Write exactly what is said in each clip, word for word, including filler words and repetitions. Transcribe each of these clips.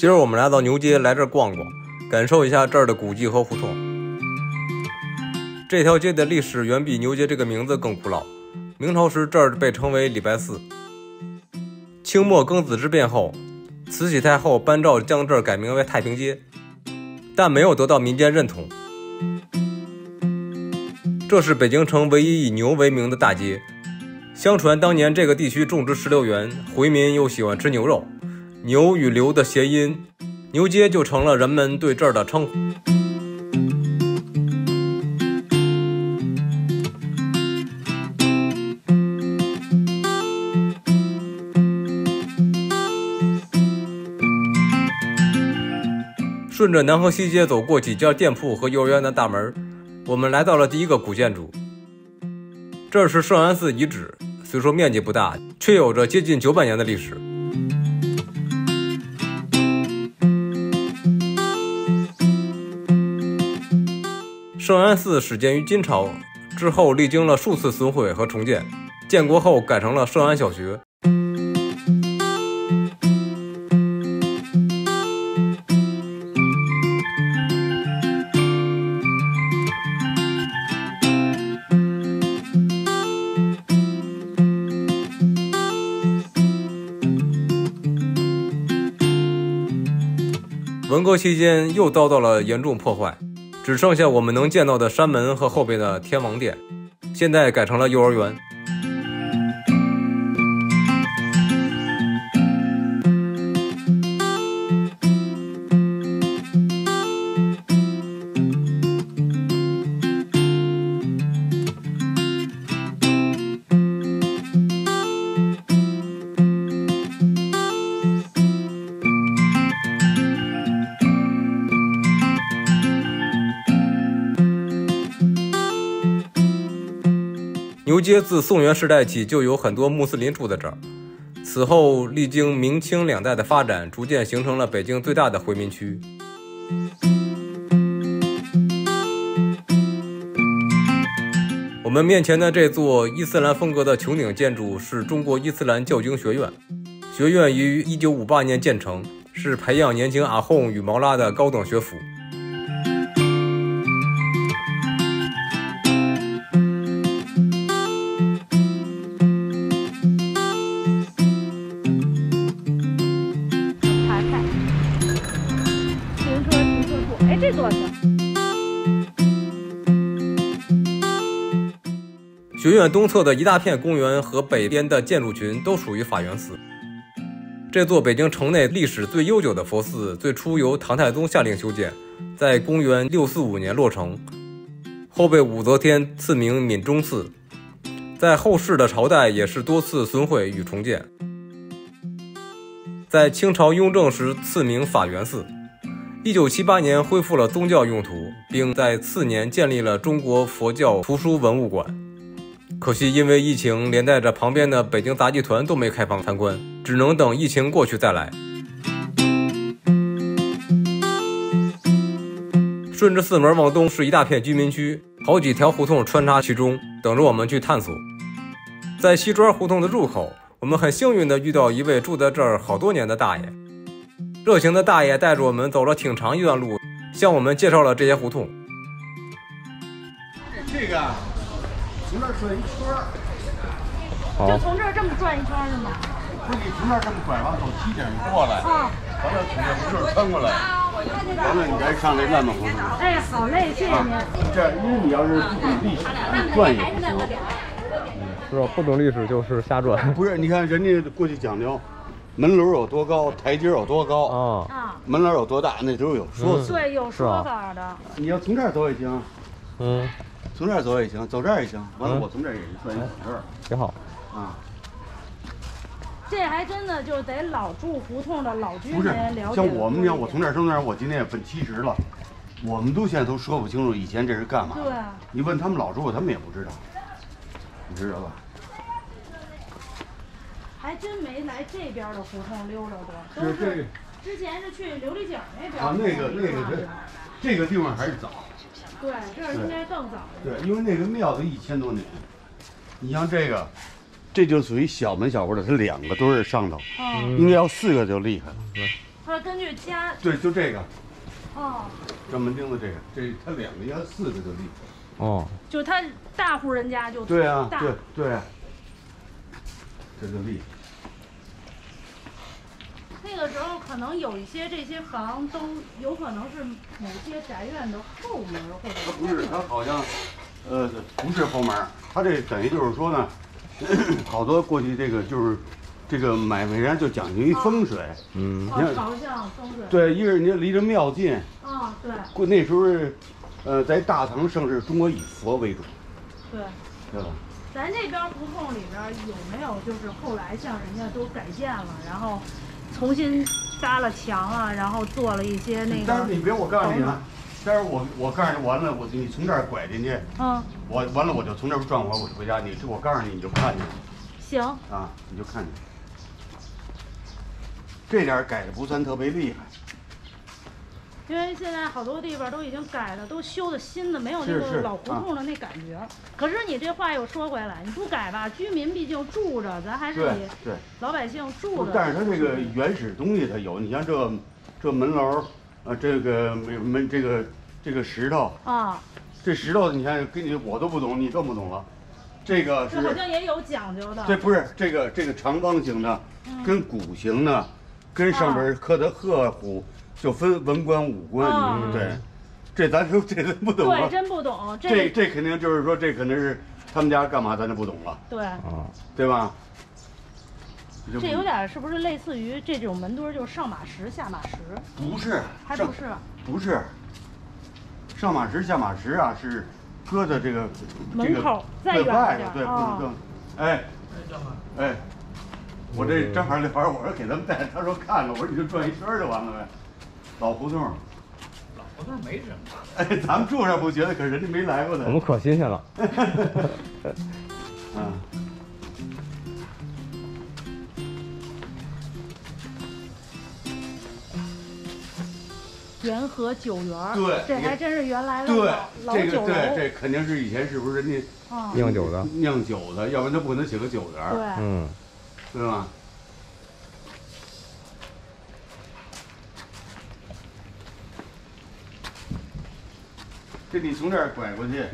今儿我们来到牛街，来这儿逛逛，感受一下这儿的古迹和胡同。这条街的历史远比牛街这个名字更古老。明朝时，这儿被称为礼拜寺。清末庚子之变后，慈禧太后颁诏将这儿改名为太平街，但没有得到民间认同。这是北京城唯一以牛为名的大街。相传当年这个地区种植石榴园，回民又喜欢吃牛肉，牛与榴的谐音，牛街就成了人们对这儿的称呼。顺着南河西街走过几家店铺和幼儿园的大门，我们来到了第一个古建筑。这是圣安寺遗址，虽说面积不大，却有着接近九百年的历史。圣安寺始建于金朝，之后历经了数次损毁和重建，建国后改成了圣安小学。文革期间又遭到了严重破坏，只剩下我们能见到的山门和后边的天王殿，现在改成了幼儿园。牛街自宋元时代起就有很多穆斯林住在这儿，此后历经明清两代的发展，逐渐形成了北京最大的回民区。我们面前的这座伊斯兰风格的穹顶建筑是中国伊斯兰教经学院，学院于一九五八年建成，是培养年轻阿訇与毛拉的高等学府。学院东侧的一大片公园和北边的建筑群都属于法源寺。这座北京城内历史最悠久的佛寺，最初由唐太宗下令修建，在公元六四五年落成，后被武则天赐名闽中寺，在后世的朝代也是多次损毁与重建。在清朝雍正时赐名法源寺，一九七八年恢复了宗教用途，并在次年建立了中国佛教图书文物馆。可惜因为疫情，连带着旁边的北京杂技团都没开放参观，只能等疫情过去再来。顺着寺门往东是一大片居民区，好几条胡同穿插其中，等着我们去探索。在西庄胡同的入口，我们很幸运地遇到一位住在这儿好多年的大爷。热情的大爷带着我们走了挺长一段路，向我们介绍了这些胡同。 这个从这儿转一圈儿， 就从这儿这么转一圈是吗？ 不是，你从这儿这么拐弯走七点过来，啊，完了从这从这儿穿过来，完了你再上这烂漫胡同。 哎，好嘞，谢谢您。 这样，因为你要是不懂历史，你转也不行。 是吧？不懂历史就是瞎转。 不是，你看人家过去讲究。门楼有多高，台阶有多高啊？门楼有多大，那都有说辞。 对，有说法的。 你要从这儿走也行， 嗯， 从这儿走也行，走这儿也行。完了，我从这儿也算，你走这儿挺好啊。 这还真的就得老住胡同的老居民不是了解。 像我们讲，我从这儿上那儿，我今天也奔七十了，我们都现在都说不清楚以前这是干嘛。 对。 你问他们老住，他们也不知道，你知道吧？ 还真没来这边的胡同溜达过， 是这个。 之前是去琉璃井那边。 啊，那个那个这这个地方还是早。 对，这儿应该更早。 对，因为那个庙都一千多年。你像这个，这就属于小门小户的，它两个墩儿上头，嗯、应该要四个就厉害了。 它它根据家。 对，就这个。 哦。 专门钉的这个，这它两个要四个就立。 哦。 就他大户人家就对啊，对对。这就立。 那个时候可能有一些这些房都有可能是某些宅院的后门或者。 它不是，它好像，呃，不是后门，它这等于就是说呢，好多过去这个就是，这个买卖人就讲究一风水， 嗯， 你看朝向风水。 对，一是你离着庙近。 啊，对。 过那时候，呃，在大唐盛世，中国以佛为主。 对。 对吧？ 咱这边胡同里边有没有就是后来像人家都改建了，然后重新搭了墙啊，然后做了一些那个。 但是你别，我告诉你啊，但是我我告诉你完了，我你从这儿拐进去， 嗯，我完了我就从这儿转过，我就回家。你我告诉你，你就看见了。 行。 啊，你就看见。这点改的不算特别厉害。 因为现在好多地方都已经改的，都修的新的，没有那个老胡同的那感觉。啊、可是你这话又说回来，你不改吧，居民毕竟住着，咱还是以老百姓住的。 但是它这个原始东西它有，你像这这门楼，呃，这个门这个这个石头啊，这石头你看跟你我都不懂，你更不懂了。这个是这好像也有讲究的。 这不是这个这个长方形的，嗯、跟鼓形的，跟上面刻的鹤虎。啊就分文官武官，哦、对，这咱说这咱不懂啊， 对，真不懂。这这这肯定就是说，这肯定是他们家干嘛，咱就不懂了。 对， 啊，对吧？ 这有点是不是类似于这种门墩，就是上马石、下马石？ 不是， 还不是， 不是。上马石、下马石啊，是搁在这个门口再远一点， 对，不能更。哎，哎，我这正好那会儿我说给他们带，他说看看，我说你就转一圈就完了呗。老胡同， 老胡同没什么。 哎，咱们住上不觉得，可是人家没来过的。 我们可新鲜了。 啊。 元和酒园， 对， 这还真是原来的对老酒楼。 这个对，这肯定是以前是不是人家酿酒的？ 酿酒的，要不然他不能写个酒园。 对， 嗯， 对吧？这你从这儿拐过去，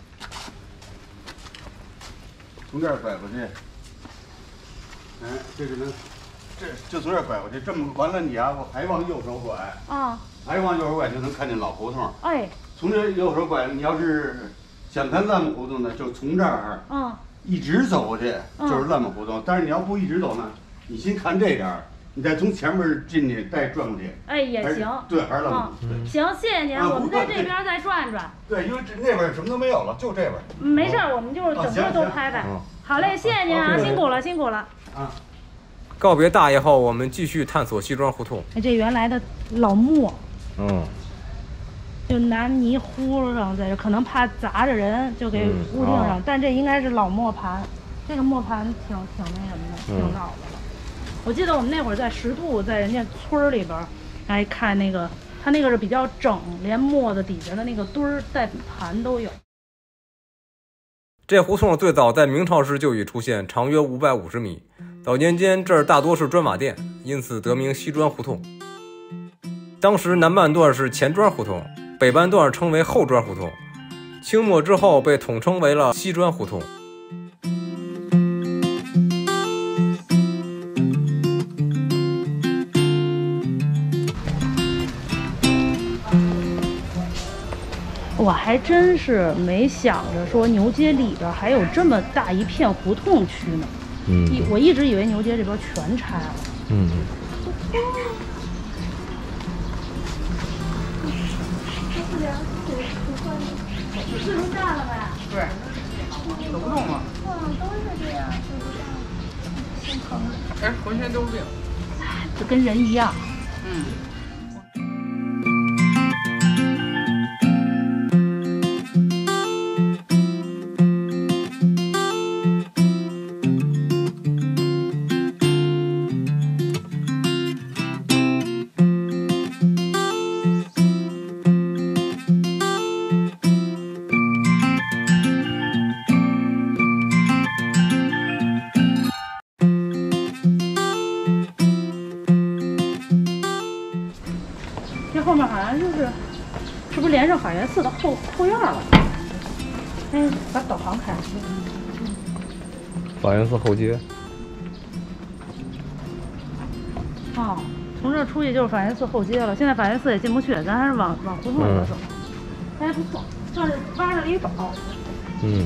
从这儿拐过去，哎，这个能，这就从这儿拐过去，这么完了你啊，我还往右手拐，啊，还往右手拐就能看见老胡同。哎，从这右手拐，你要是想看烂木胡同呢，就从这儿，嗯，一直走过去就是烂木胡同。但是你要不一直走呢，你先看这点儿。你再从前面进去，再转过去， 哎，也行。 对，还是烂木。 行，谢谢您，我们在这边再转转。 对，因为这那边什么都没有了，就这边。 没事，我们就是整个都拍拍。好嘞，谢谢您啊，辛苦了，辛苦了。啊。 告别大爷后，我们继续探索西庄胡同。 哎，这原来的老磨， 嗯， 就拿泥糊上，在这可能怕砸着人，就给固定上。但这应该是老磨盘，这个磨盘挺挺那什么的，挺老的。我记得我们那会儿在石兔，在人家村里边，来看那个，它那个是比较整，连磨子底下的那个墩儿带盘都有。 这胡同最早在明朝时就已出现，长约五百五十米。早年间这儿大多是砖瓦店，因此得名西砖胡同。当时南半段是前砖胡同，北半段称为后砖胡同。清末之后被统称为了西砖胡同。 我还真是没想着说牛街里边还有这么大一片胡同区呢。嗯，一我一直以为牛街这边全拆了。嗯。自助站了呗？ 对，走不动了。 嗯，都是这样，自助站，心疼。 哎，浑身都是病。 就跟人一样。 嗯。 连上法源寺的后后院了。哎，把导航开。 法源寺后街。 哦，从这儿出去就是法源寺后街了。现在法源寺也进不去，咱还是往往胡同里边走。还、嗯、不错，这是挖着了一宝。 嗯。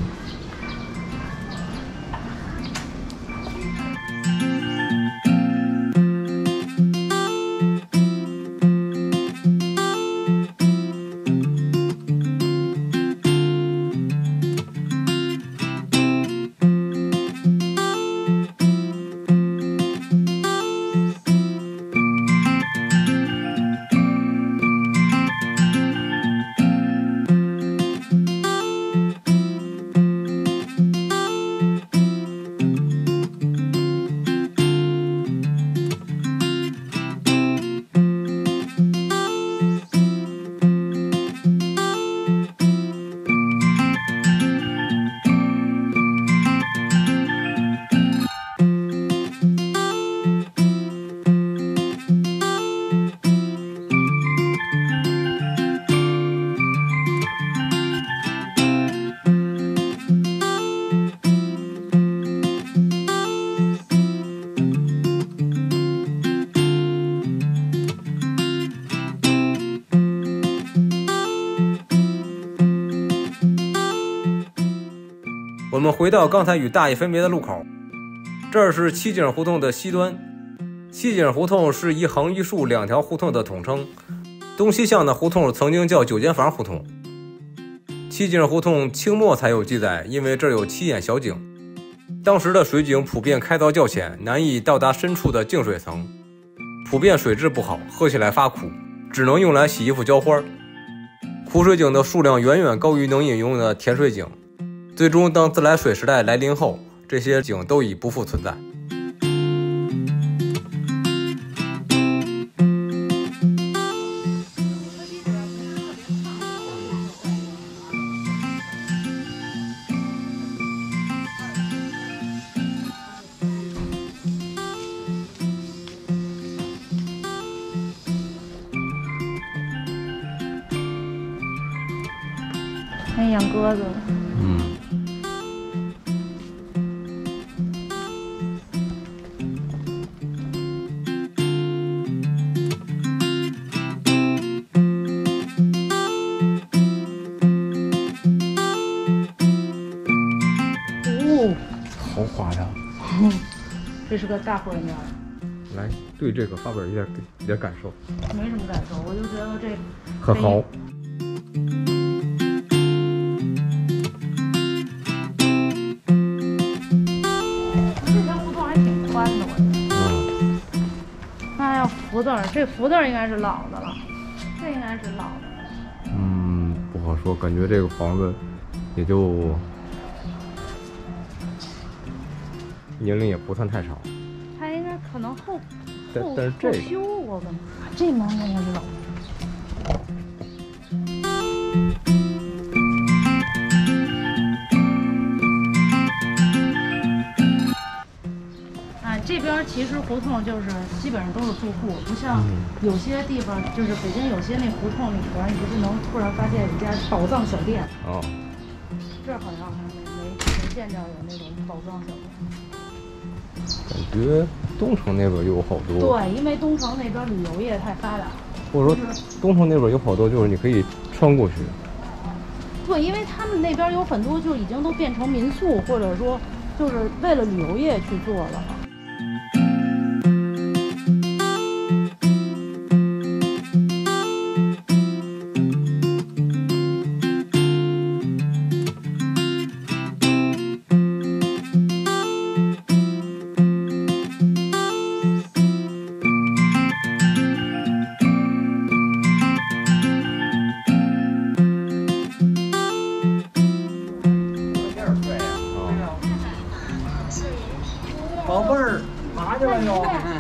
我们回到刚才与大爷分别的路口，这儿是七井胡同的西端。七井胡同是一横一竖两条胡同的统称，东西向的胡同曾经叫九间房胡同。七井胡同清末才有记载，因为这儿有七眼小井，当时的水井普遍开凿较浅，难以到达深处的净水层，普遍水质不好，喝起来发苦，只能用来洗衣服浇花。苦水井的数量远远高于能饮用的甜水井。最终，当自来水时代来临后，这些井都已不复存在。 还养鸽子。 嗯。豪华呀！ 这是个大户人家。 来，对这个发表一点一点感受。 没什么感受，我就觉得这很豪。 这条胡同还挺宽的，我觉得。嗯。那要福字儿，这福字儿应该是老的了，这应该是老的了。 嗯，不好说，感觉这个房子也就。年龄也不算太长， 它应该可能后但但是这个修过的，这门应该是老的。啊，这边其实胡同就是基本上都是住户，不像有些地方，就是北京有些那胡同里边，你不是能突然发现有一家宝藏小店哦。这好像还没没没见着有那种宝藏小店。 感觉东城那边有好多， 对，因为东城那边旅游业太发达， 或者说东城那边有好多，就是你可以穿过去。 对，因为他们那边有很多就已经都变成民宿，或者说就是为了旅游业去做了。 宝贝儿，爬去了又。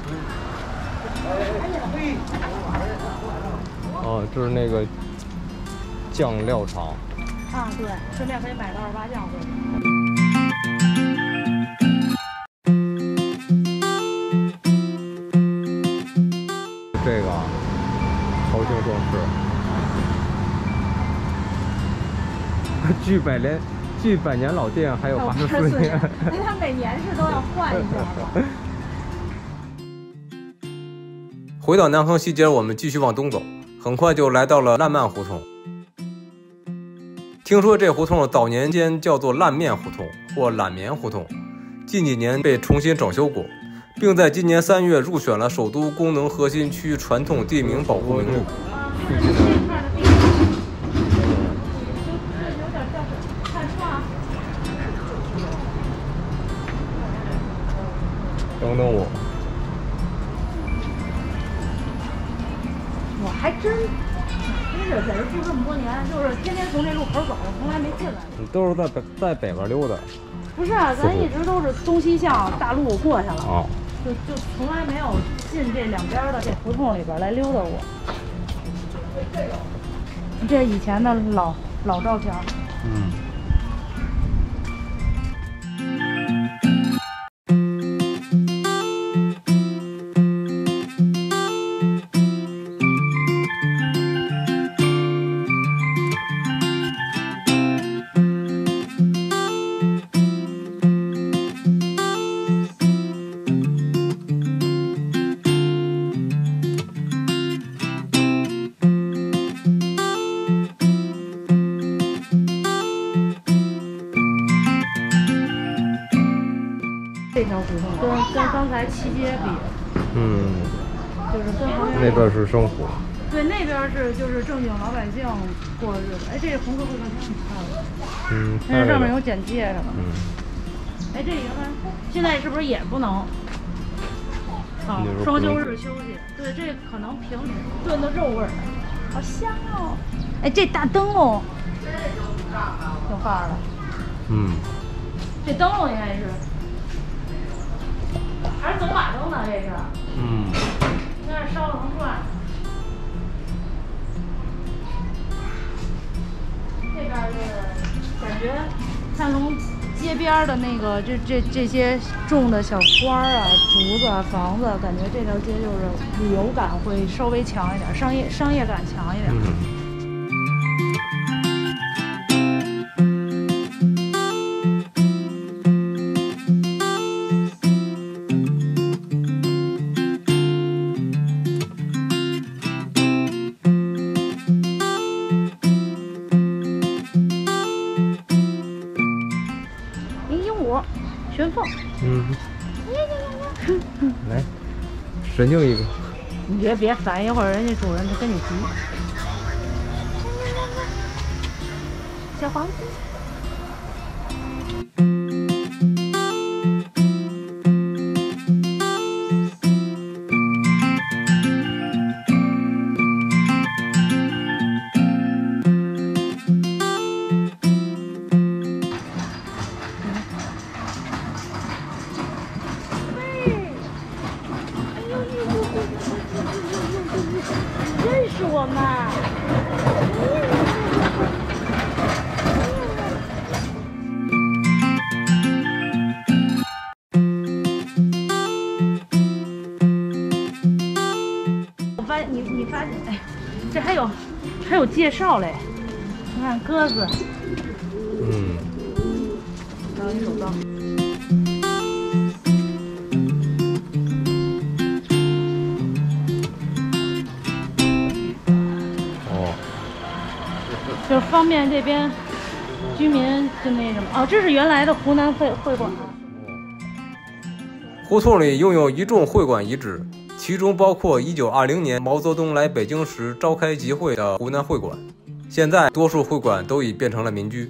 哦，这是那个酱料厂。 啊，对，顺便可以买到二八酱回去。 这个朝庆装饰。 距百年距百年老店还有八十四年。 那他每年是都要换一下吧？ 回到南横西街，我们继续往东走，很快就来到了烂漫胡同。听说这胡同早年间叫做烂面胡同或懒棉胡同，近几年被重新整修过，并在今年三月入选了首都功能核心区传统地名保护名录。等等我， 我还真真是在这住这么多年，就是天天从这路口走，从来没进来。 你都是在北在北边溜达？ 不是啊，咱一直都是东西向大路过去了， 哦， 就就从来没有进这两边的这胡同里边来溜达过。这是以前的老老照片。 嗯。 这条胡同跟跟刚才七街比， 嗯， 就是跟旁边那边是生活， 对，那边是就是正经老百姓过日子。哎，这个红色会馆挺漂亮， 嗯， 但是上面有简介什么的。 嗯， 哎，这原来现在是不是也不能？啊，双休日休息。对，这可能平时炖的肉味儿，好香哦。哎，这大灯笼挺范儿的。 嗯， 这灯笼应该是。还是走马灯呢，这是。 嗯。 应该是烧了能转。这边是感觉，看从街边的那个这这这些种的小花啊、竹子啊、房子，感觉这条街就是旅游感会稍微强一点，商业商业感强一点。 嗯。 玄凤， 嗯，来，神经一个。 你别别烦，一会儿人家主人就跟你急。小黄鸡。认识我吗？我发现你你发现哎，这还有还有介绍嘞，你看鸽子， 嗯， 还有一手刀。就是方便这边居民就那什么哦，这是原来的湖南会会馆。 胡同里拥有一众会馆遗址，其中包括一九二零年毛泽东来北京时召开集会的湖南会馆。现在多数会馆都已变成了民居。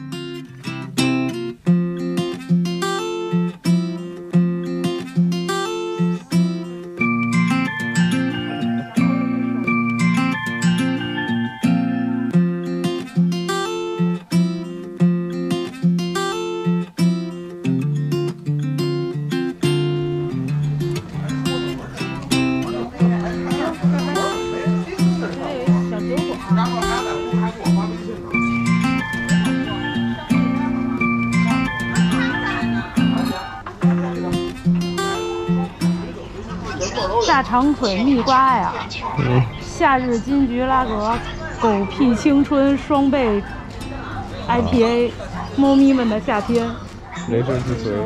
大长腿蜜瓜呀，嗯，夏日金桔拉格，狗屁青春双倍 I P A， 猫咪们的夏天。 雷神之锤。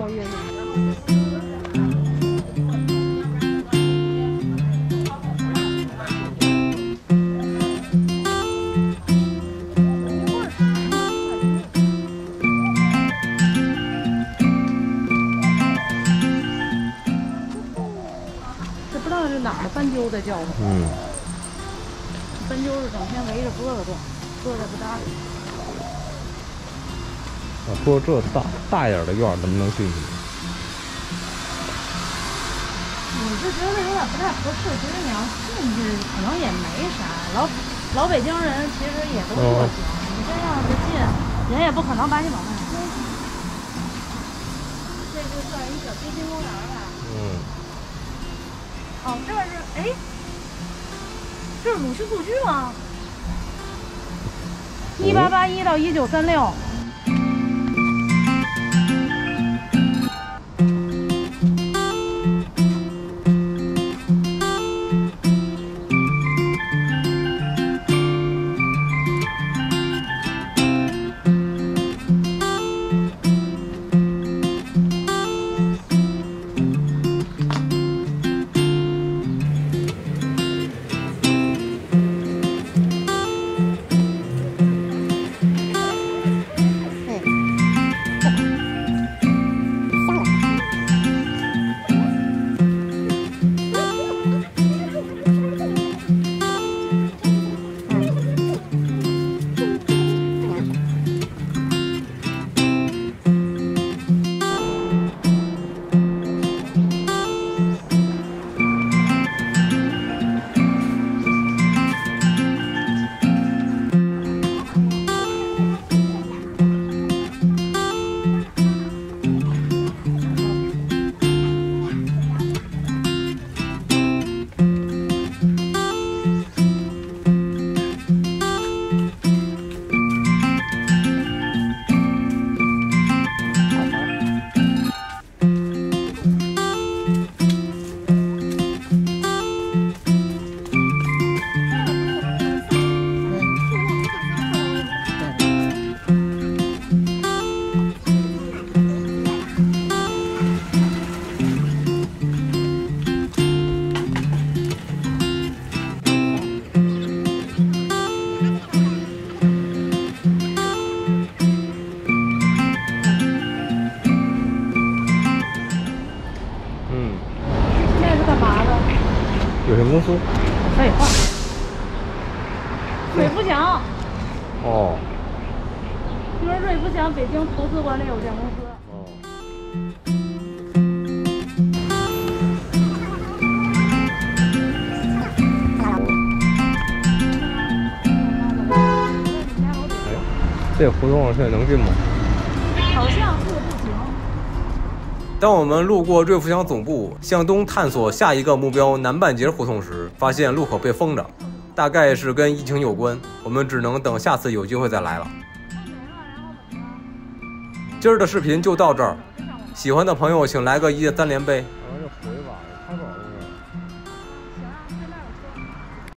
这不知道是哪儿的斑鸠在叫唤。 嗯。 斑鸠是整天围着鸽子转，鸽子不搭理。 啊，说这大大一点的院能不能进去？ 我是觉得有点不太合适。其实你要进去，可能也没啥。老老北京人其实也都热情，哦、你真要是进，人也不可能把你往外推。这就算一小街心公园吧。 嗯。 哦，这是哎。这是鲁迅故居吗？一八八一到一九三六。 公司。 废话。瑞福祥。 哦。 就是瑞福祥北京投资管理有限公司。 哦。哎，这胡同现在能进吗？ 好像是不行。 当我们路过瑞福祥总部，向东探索下一个目标南半截胡同时，发现路口被封着，大概是跟疫情有关，我们只能等下次有机会再来了。今儿的视频就到这儿，喜欢的朋友请来个一键三连呗。回吧，拍不了。